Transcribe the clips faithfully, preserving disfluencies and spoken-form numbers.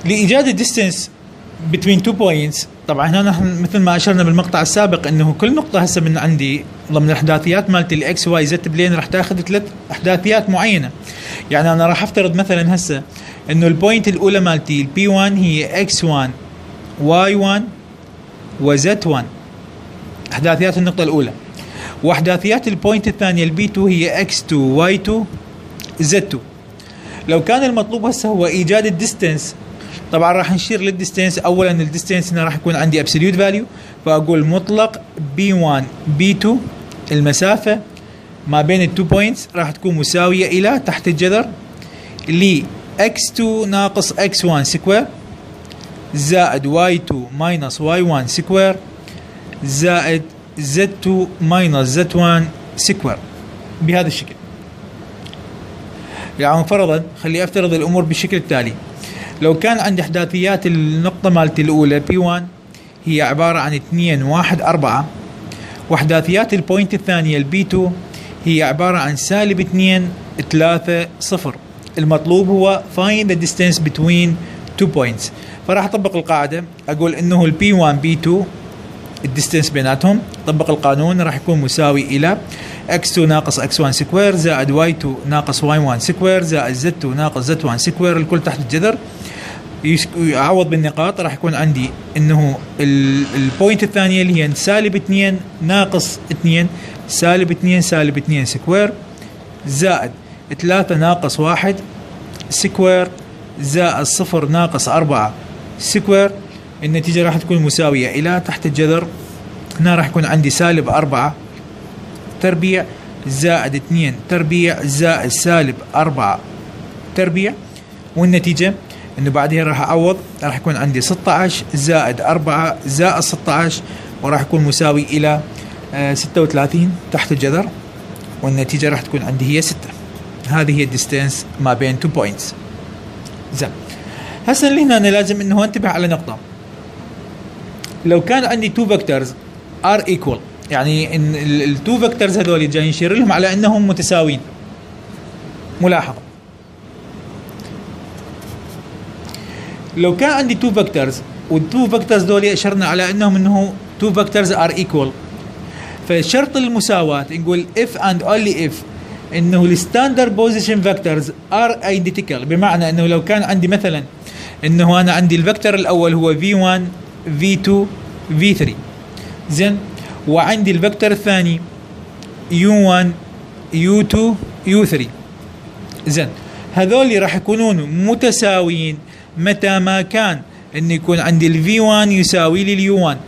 لايجاد الديستنس between two points. طبعا هنا نحن مثل ما اشرنا بالمقطع السابق انه كل نقطه هسه من عندي ضمن الاحداثيات مالتي الاكس واي زد بلين راح تاخذ ثلاث احداثيات معينه. يعني انا راح افترض مثلا هسه انه البوينت الاولى مالتي البي واحد هي اكس واحد واي واحد وزد واحد، احداثيات النقطه الاولى. واحداثيات البوينت الثانيه البي اثنين هي اكس اثنين واي اثنين زد اثنين. لو كان المطلوب هسه هو ايجاد الديستنس، طبعا راح نشير للديستنس. اولا الديستنس هنا راح يكون عندي ابسوليوت فاليو، فاقول مطلق بي واحد بي اثنين، المسافه ما بين التو بوينتس راح تكون مساويه الى تحت الجذر ل اكس اثنين ناقص اكس واحد سكوير زائد واي اثنين ماينس واي واحد سكوير زائد زد اثنين ماينس زد واحد سكوير، بهذا الشكل. يعني فرضا خلي افترض الامور بالشكل التالي. لو كان عندي احداثيات النقطة مالتي الأولى بي واحد هي عبارة عن اثنين واحد أربعة، واحداثيات البوينت الثانية البي اثنين هي عبارة عن سالب اثنين ثلاثة صفر. المطلوب هو find the distance between two points. فراح أطبق القاعدة، أقول إنه البي واحد بي اثنين الديستنس بيناتهم، طبق القانون راح يكون مساوي إلى اكس اثنين ناقص اكس واحد سكوير زائد واي اثنين ناقص واي واحد سكوير زائد زد اثنين ناقص زد واحد سكوير، الكل تحت الجذر. يعوض بالنقاط، راح يكون عندي انه البوينت الثانيه اللي هي سالب اثنين ناقص اثنين سالب اثنين سالب اثنين سكوير زائد ثلاثة ناقص واحد سكوير زائد صفر ناقص أربعة سكوير. النتيجه راح تكون مساويه الى تحت الجذر. هنا راح يكون عندي سالب أربعة تربيع زائد اثنين تربيع زائد سالب أربعة تربيع، والنتيجة انه بعدها راح اعوض، راح يكون عندي ستة عشر زائد أربعة زائد ستة عشر، وراح يكون مساوي الى آه ستة وثلاثين تحت الجذر، والنتيجة راح تكون عندي هي ستة. هذه هي الديستانس ما بين تو بوينتس. زين، هسه اللي هنا أنا لازم انه انتبه على نقطة. لو كان عندي تو فيكتورز ار ايكوال، يعني ان التو فيكتورز هذول جاي نشير لهم على انهم متساويين. ملاحظه، لو كان عندي تو فيكتورز والتو فيكتورز دول اشرنا على انهم انه تو فيكتورز ار ايكوال، فشرط المساواه نقول if and only if انه الستاندرد بوزيشن فيكتورز ار ايدنتيكال. بمعنى انه لو كان عندي مثلا انه انا عندي الفيكتور الاول هو في واحد في اثنين في ثلاثة، زين، وعندي الفيكتور الثاني يو واحد يو اثنين يو ثلاثة، زين، هذول راح يكونون متساويين متى ما كان انه يكون عندي الفي واحد يساوي لي اليو واحد،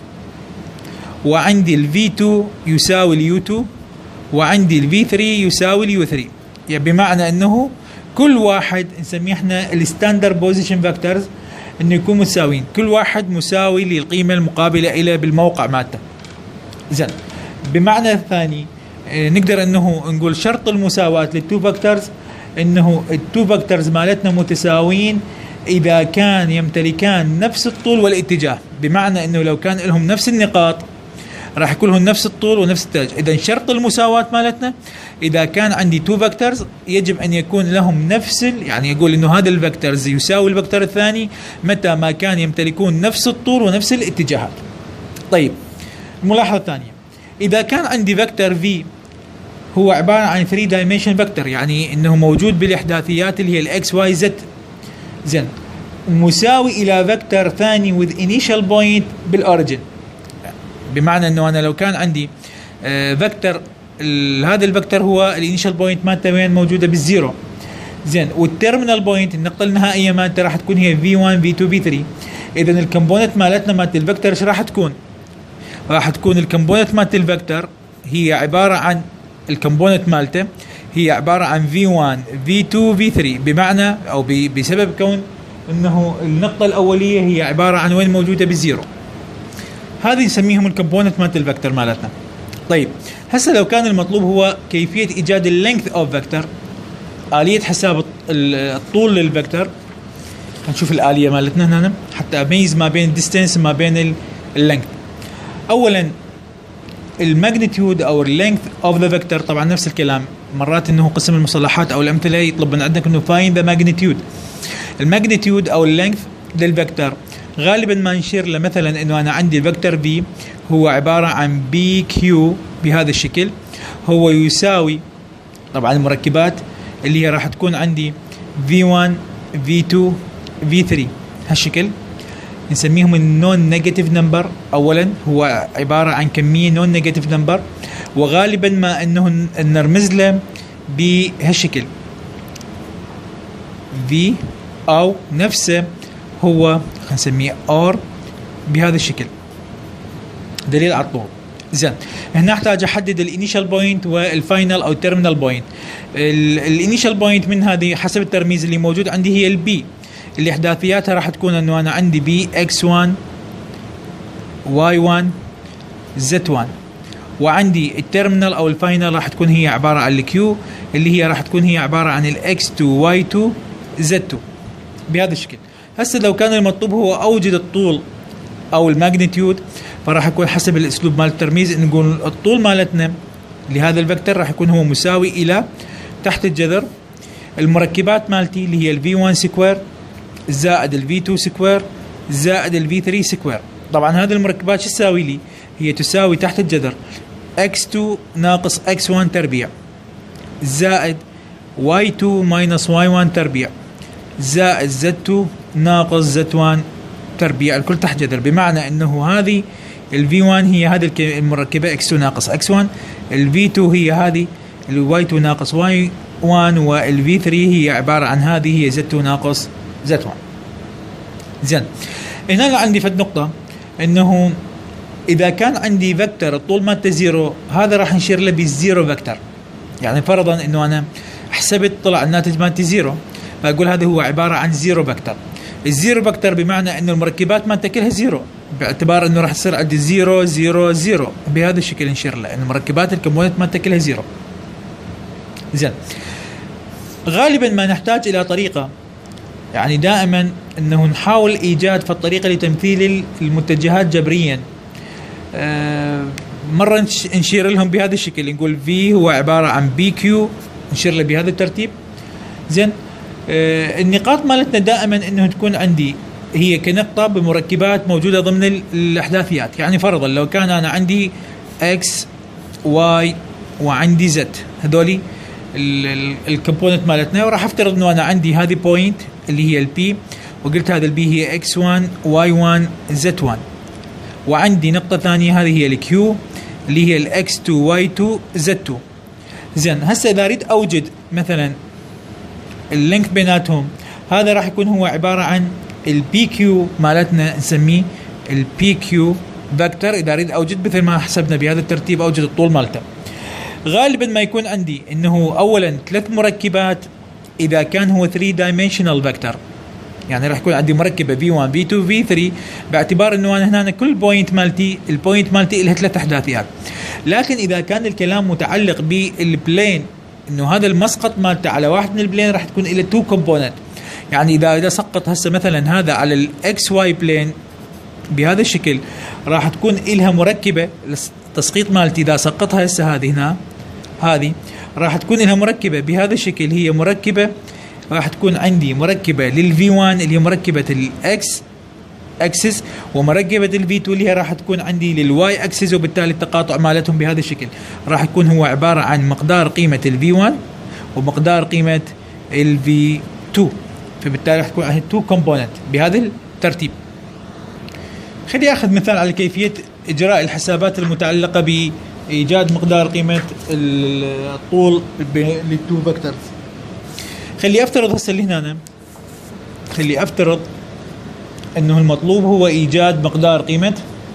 وعندي الفي اثنين يساوي اليو اثنين، وعندي الفي ثلاثة يساوي اليو ثلاثة. يعني بمعنى انه كل واحد نسميه احنا الستاندرد بوزيشن فيكتورز انه يكون متساويين، كل واحد مساوي للقيمه المقابله الى بالموقع مالته. زين، بمعنى الثاني نقدر انه نقول شرط المساواه للتو فيكتورز انه التو فيكتورز مالتنا متساويين اذا كان يمتلكان نفس الطول والاتجاه. بمعنى انه لو كان لهم نفس النقاط راح يكون لهم نفس الطول ونفس الاتجاه. اذا شرط المساواه مالتنا اذا كان عندي تو فيكتورز يجب ان يكون لهم نفس، يعني يقول انه هذا الفيكتورز يساوي الفيكتور الثاني متى ما كان يمتلكون نفس الطول ونفس الاتجاهات. طيب، الملاحظه الثانيه، اذا كان عندي فيكتور في هو عباره عن ثري دايمنشن فيكتور، يعني انه موجود بالاحداثيات اللي هي الاكس واي زد، زين، مساوي الى فيكتور ثاني with initial point بالاوريجن. بمعنى انه انا لو كان عندي آه فيكتور، هذا الفيكتور هو الانيشال بوينت مالته وين موجوده بالزيرو، زين، والتيرمينال بوينت النقطه النهائيه مالته راح تكون هي في واحد في اثنين في ثلاثة. اذا الكومبوننت مالتنا مالت الفيكتور ايش راح تكون؟ راح تكون الكومبوننت مالت الفيكتور هي عباره عن الكومبوننت مالته هي عباره عن في واحد في اثنين في ثلاثة، بمعنى او بسبب كون انه النقطه الاوليه هي عباره عن وين موجوده بالزيرو. هذه نسميهم الكومبوننت مالت الفيكتور مالتنا. طيب، هسه لو كان المطلوب هو كيفيه ايجاد اللينث اوف فيكتور، اليه حساب الطول للفيكتور، نشوف الاليه مالتنا هنا حتى اميز ما بين الديستنس وما بين اللينث. اولا الماجنتيود او اللينث اوف ذا فيكتور، طبعا نفس الكلام، مرات انه قسم المصطلحات او الامثله يطلب من عندك انه فاين ذا ماجنتيود. الماجنتيود او اللينث للفكتور غالبا ما نشير له مثلا انه انا عندي الفكتور في هو عباره عن بي كيو بهذا الشكل، هو يساوي طبعا المركبات اللي هي راح تكون عندي في واحد في اثنين في ثلاثة هالشكل، نسميهم النون نيجاتيف نمبر. اولا هو عباره عن كميه نون نيجاتيف نمبر، وغالبا ما انه نرمز له بهالشكل في او نفسه هو خلينا نسميه ار بهذا الشكل، دليل على الطول. زين هنا احتاج احدد الانيشال بوينت والفاينل او التيرمينال بوينت. الانيشال بوينت من هذه حسب الترميز اللي موجود عندي هي البي، اللي احداثياتها راح تكون انه انا عندي بي اكس واحد واي واحد زد واحد، وعندي التيرمينال او الفاينل راح تكون هي عباره عن الكيو اللي هي راح تكون هي عباره عن الاكس اثنين واي اثنين زد اثنين بهذا الشكل. هسه لو كان المطلوب هو اوجد الطول او الماجنتيود، فراح يكون حسب الاسلوب مال الترميز نقول الطول مالتنا لهذا الفكتور راح يكون هو مساوي الى تحت الجذر المركبات مالتي اللي هي الفي واحد سكوير زائد الفي اثنين سكوير زائد الفي ثلاثة سكوير. طبعا هذه المركبات شو تساوي لي؟ هي تساوي تحت الجذر اكس اثنين ناقص اكس واحد تربيع زائد واي اثنين ماينس واي واحد تربيع زائد زد اثنين ناقص زد واحد تربيع، الكل تحت جذر. بمعنى انه هذه الفي واحد هي هذه المركبه اكس اثنين ناقص اكس واحد، الفي اثنين هي هذه الواي اثنين ناقص واي واحد، والفي ثلاثة هي عباره عن هذه هي زد اثنين ناقص زد واحد. زين هنا عندي فد نقطه انه اذا كان عندي فكتور الطول مالته زيرو، هذا راح نشير له بالزيرو فكتور. يعني فرضا انه انا حسبت طلع الناتج مالتي زيرو، فاقول هذا هو عباره عن زيرو فكتور. الزيرو فكتور بمعنى انه المركبات مالته كلها زيرو، باعتبار انه راح تصير عندي زيرو زيرو زيرو بهذا الشكل نشير له ان المركبات الكمبوننت مالته كلها زيرو. زين غالبا ما نحتاج الى طريقه، يعني دائما انه نحاول ايجاد في الطريقه لتمثيل المتجهات جبريا. آه مره نشير لهم بهذا الشكل، نقول في هو عباره عن بي كيو، نشير له بهذا الترتيب. زين آه النقاط مالتنا دائما انه تكون عندي هي كنقطه بمركبات موجوده ضمن الاحداثيات. يعني فرضا لو كان انا عندي اكس واي وعندي زد، هذولي الكومبوننت مالتنا، وراح افترض انه انا عندي هذه بوينت اللي هي البي، وقلت هذا البي هي اكس واحد واي واحد زد واحد، وعندي نقطه ثانيه هذه هي الكيو اللي هي الاكس اثنين واي اثنين زد اثنين. زين هسه اذا اريد اوجد مثلا اللينك بيناتهم، هذا راح يكون هو عباره عن البي كيو مالتنا، نسميه البي كيو فيكتور. اذا اريد اوجد مثل ما حسبنا بهذا الترتيب اوجد الطول مالته، غالبا ما يكون عندي انه اولا ثلاث مركبات اذا كان هو ثري دايمنشنال فيكتور، يعني راح يكون عندي مركبه في واحد في اثنين في ثلاثة، باعتبار انه انا هنا كل بوينت مالتي البوينت مالتي لها ثلاث احداثيات. لكن اذا كان الكلام متعلق بالبلين، انه هذا المسقط مالته على واحد من البلين راح تكون له تو كومبوننت. يعني اذا اذا سقط هسه مثلا هذا على الاكس واي بلين بهذا الشكل، راح تكون لها مركبه التسقيط مالتي اذا سقطها هسه هذه هنا، هذه راح تكون لها مركبه بهذا الشكل، هي مركبه راح تكون عندي مركبه للفي واحد اللي هي مركبه الاكس اكسس، ومركبه الفي اثنين اللي هي راح تكون عندي للواي اكسس، وبالتالي التقاطع مالتهم بهذا الشكل راح يكون هو عباره عن مقدار قيمه الفي واحد ومقدار قيمه الفي اثنين، فبالتالي راح تكون عندي تو كومبوننت بهذا الترتيب. خليني اخذ مثال على كيفيه اجراء الحسابات المتعلقه بايجاد مقدار قيمه الطول للتو فيكتورز. خلي افترض هسه اللي هنا، خلي افترض انه المطلوب هو ايجاد مقدار قيمه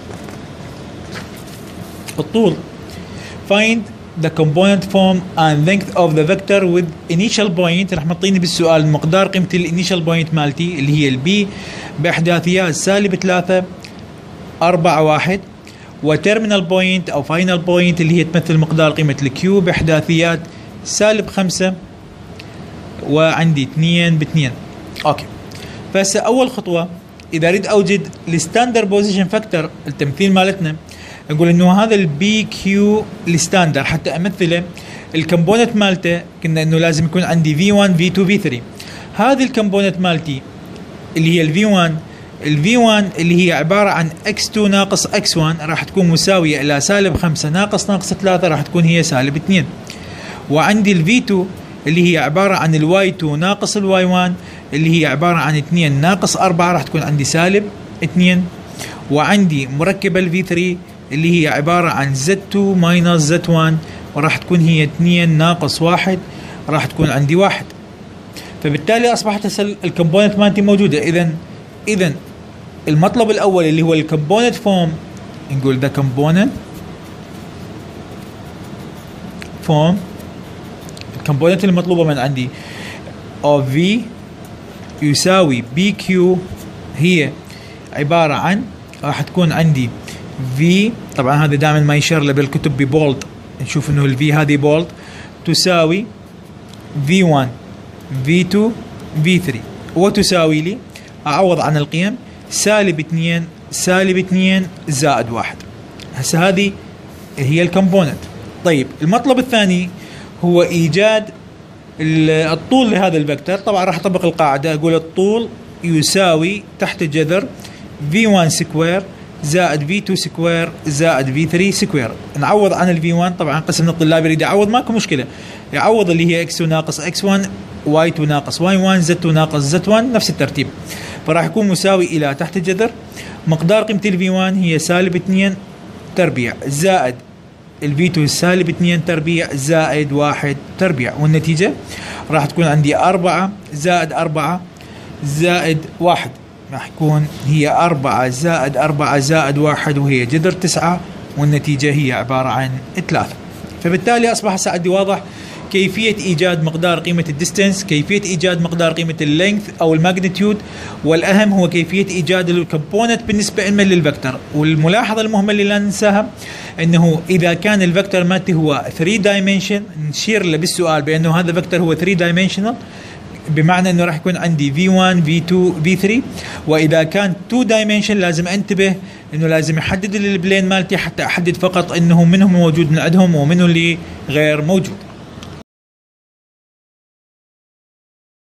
الطول. find the component form and length of the vector with initial point. راح معطيني بالسؤال مقدار قيمه الانيشال بوينت مالتي اللي هي البي باحداثيات سالب ثلاثة أربعة واحد، وتيرمينال بوينت او فاينل بوينت اللي هي تمثل مقدار قيمه الكيو باحداثيات سالب خمسة وعندي اثنين باثنين. اوكي فهسه اول خطوه اذا اريد اوجد الستاندر بوزيشن فاكتور التمثيل مالتنا، نقول انه هذا البي كيو الستاندر حتى امثله الكمبوننت مالته، كنا انه لازم يكون عندي في واحد في اثنين في ثلاثة. هذه الكمبوننت مالتي اللي هي الفي واحد، الفي واحد اللي هي عبارة عن اكس تو ناقص اكس واحد راح تكون مساوية إلى سالب خمسة ناقص ناقص ثلاثة راح تكون هي سالب اثنين. وعندي الفي تو اللي هي عبارة عن الواي تو ناقص الواي واحد اللي هي عبارة عن اثنين ناقص أربعة راح تكون عندي سالب اثنين. وعندي مركبة الفي ثلاثة اللي هي عبارة عن زد تو ماينس زد واحد وراح تكون هي اثنين ناقص واحد راح تكون عندي واحد. فبالتالي أصبحت هسه الكمبوننت مالتي موجودة. إذا إذا المطلب الأول اللي هو الكمبوننت فورم، نقول ذا كمبوننت فورم، الكمبوننت المطلوبة من عندي of V يساوي بي كيو هي عبارة عن راح تكون عندي V، طبعا هذا دائما ما يشير له بالكتب ببولد، نشوف انه ال V هذه بولد، تساوي في واحد في اثنين في ثلاثة، وتساوي لي اعوض عن القيم سالب اثنين سالب اثنين زائد واحد. هسه هذه هي الكمبوننت. طيب المطلب الثاني هو ايجاد الطول لهذا الفكتور. طبعا راح اطبق القاعده، اقول الطول يساوي تحت الجذر في واحد سكوير زائد في اثنين سكوير زائد في ثلاثة سكوير. نعوض عن الفي واحد، طبعا قسم الطلاب يريد يعوض ماكو مشكله، يعوض اللي هي اكس اثنين ناقص اكس واحد، واي اثنين ناقص واي واحد، زد اثنين ناقص زد واحد، نفس الترتيب. فراح يكون مساوي الى تحت الجذر مقدار قيمه الفي واحد هي سالب اثنين تربيع زائد الفي اثنين سالب اثنين تربيع زائد واحد تربيع، والنتيجه راح تكون عندي أربعة زائد أربعة زائد واحد، راح يكون هي أربعة زائد أربعة زائد واحد وهي جذر تسعة، والنتيجة هي عبارة عن ثلاثة. فبالتالي أصبح هسه عندي واضح كيفية إيجاد مقدار قيمة الديستنس، كيفية إيجاد مقدار قيمة اللينث أو الماجنتيود، والأهم هو كيفية إيجاد الكمبوننت بالنسبة لنا للفكتور. والملاحظة المهمة اللي لا ننساها أنه إذا كان الفكتور مالتي هو ثري دايمنشن نشير له بالسؤال بأنه هذا فكتور هو ثري دايمنشنال، بمعنى انه راح يكون عندي في واحد في اثنين في ثلاثة. واذا كان تو دايمنشن لازم انتبه انه لازم احدد البلين مالتي حتى احدد فقط انه منهم موجود من عندهم ومنه اللي غير موجود.